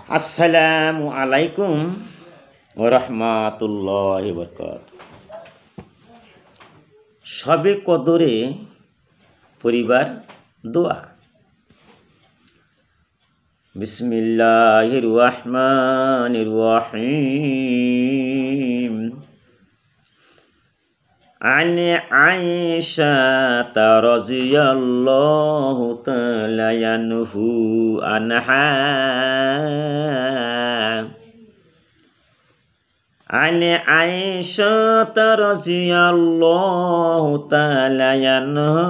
আসসালামু আলাইকুম ওয়া রাহমাতুল্লাহি ওয়া বারাকাতুহু। শবে কদরে পরিবার দোয়া। বিসমিল্লাহির রহমানির রহিম। আন আয়েশা রাদিয়াল্লাহু তাআলা আনহা عن عائشة رضي الله تعالى عنها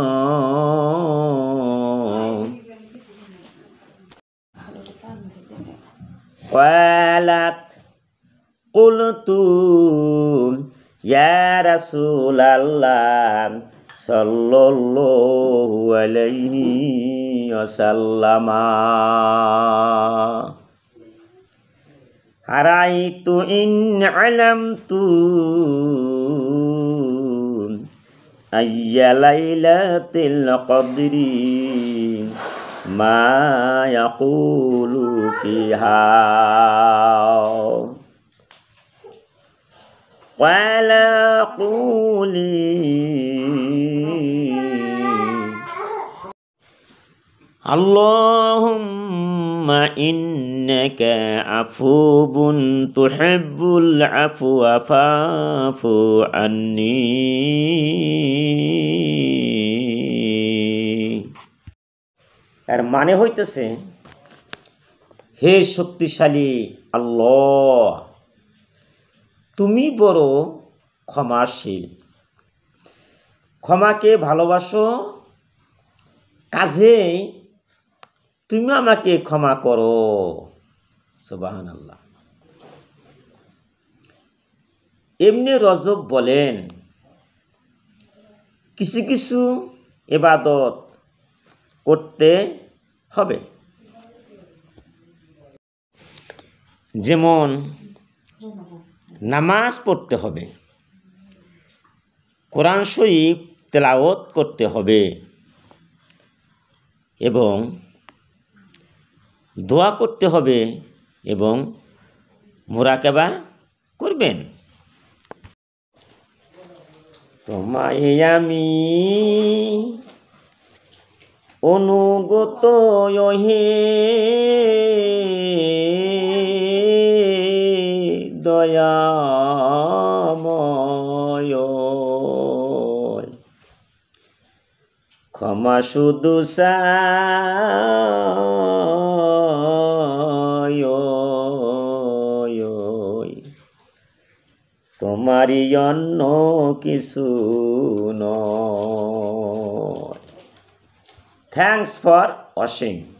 قالت قلت يا رسول الله صلى الله عليه وسلم أرأيت إن علمت أي ليلة القدر ما يقول فيها قال قولي اللهم إنك عفو تحب العفو فاعف عني। এর মানে হইতেছে, হে শক্তিশালী আল্লাহ, তুমি বড় ক্ষমাশীল, ক্ষমাকে ভালোবাসো, কাজেই তুমি আমাকে ক্ষমা করো। সুবহানাল্লাহ। এমনি রজব বলেন, কিছু কিছু ইবাদত করতে হবে, যেমন নামাজ পড়তে হবে, কোরআন শরীফ তেলাওয়াত করতে হবে এবং দোয়া করতে হবে এবং মুরাকাবা করবেন। তোমায় আমি অনুগত হে দয়াময়, ক্ষমা শুধু চাই, তোমারই অন্য কিছু নয়। Thanks for watching.